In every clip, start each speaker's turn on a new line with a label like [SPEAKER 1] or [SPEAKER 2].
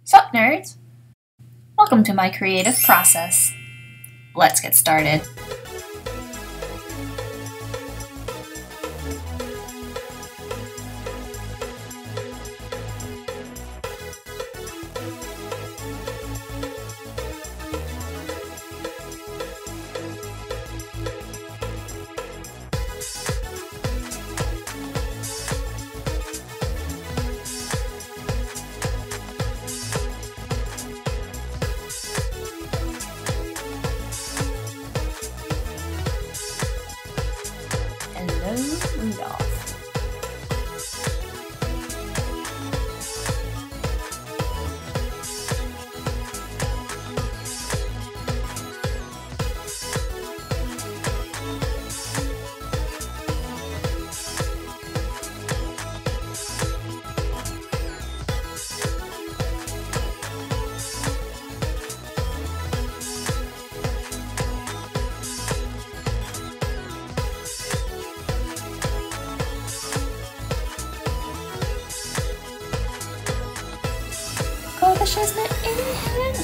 [SPEAKER 1] Sup, nerds? Welcome to my creative process. Let's get started. Hello, Rudolph. Shiznit in.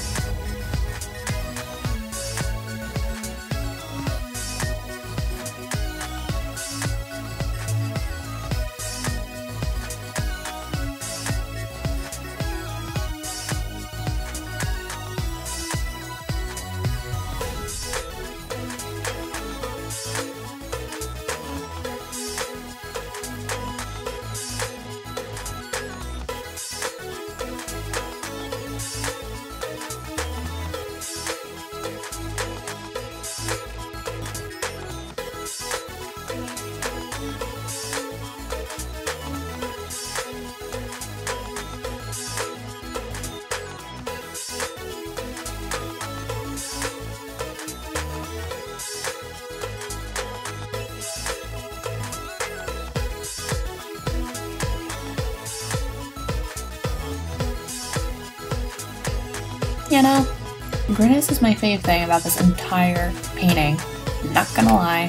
[SPEAKER 1] You know, Grimace is my fave thing about this entire painting. Not gonna lie.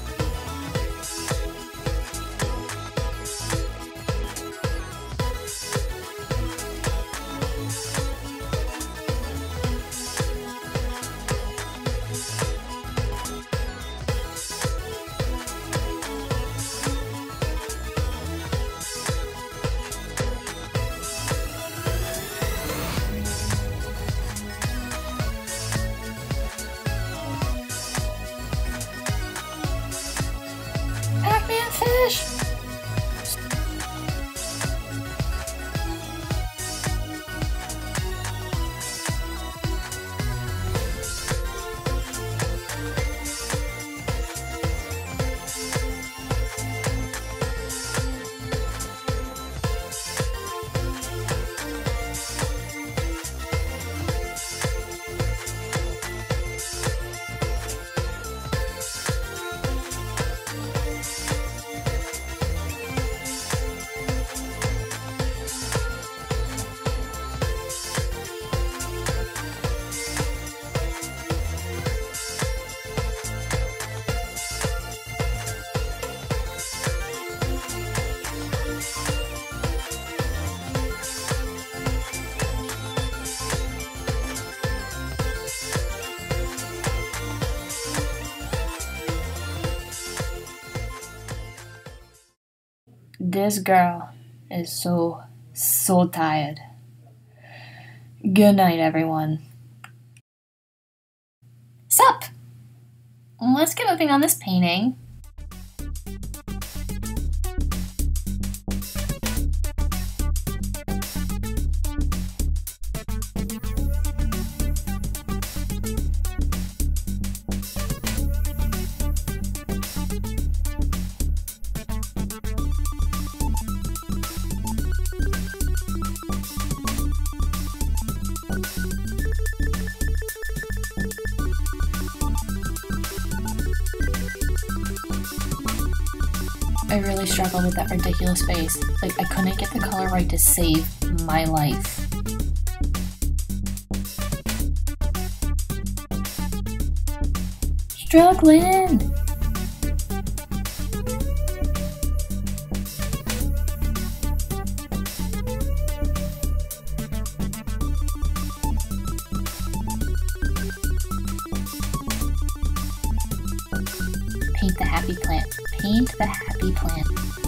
[SPEAKER 1] Fish! This girl is so tired. Good night, everyone. Sup? Let's get moving on this painting. I really struggled with that ridiculous face. Like, I couldn't get the color right to save my life. Struggling! the happy plant. Paint the happy plant.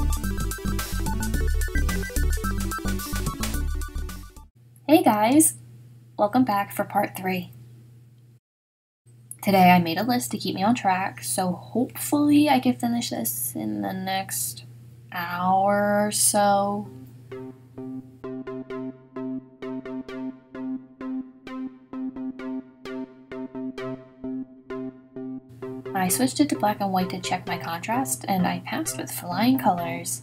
[SPEAKER 1] Hey guys! Welcome back for part 3. Today I made a list to keep me on track, so hopefully I can finish this in the next hour or so. I switched it to black and white to check my contrast, and I passed with flying colors.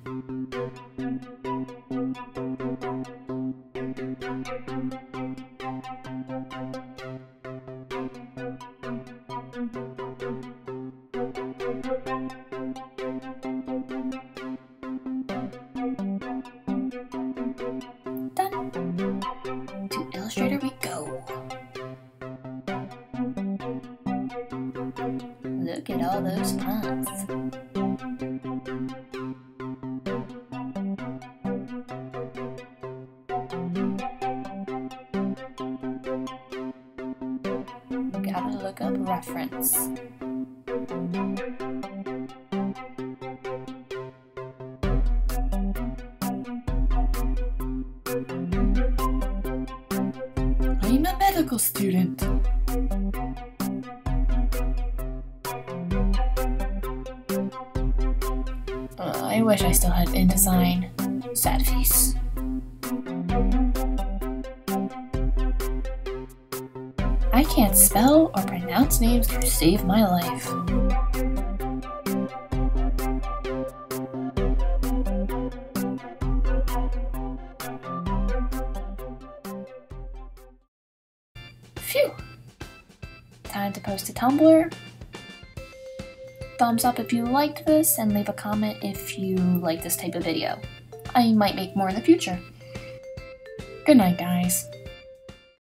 [SPEAKER 1] Done! To Illustrator we go! Look at all those fonts. Gotta look up reference. I'm a medical student. I wish I still had InDesign. Sad face. I can't spell or pronounce names to save my life. Phew! Time to post to Tumblr. Thumbs up if you liked this, and leave a comment if you like this type of video. I might make more in the future. Good night, guys.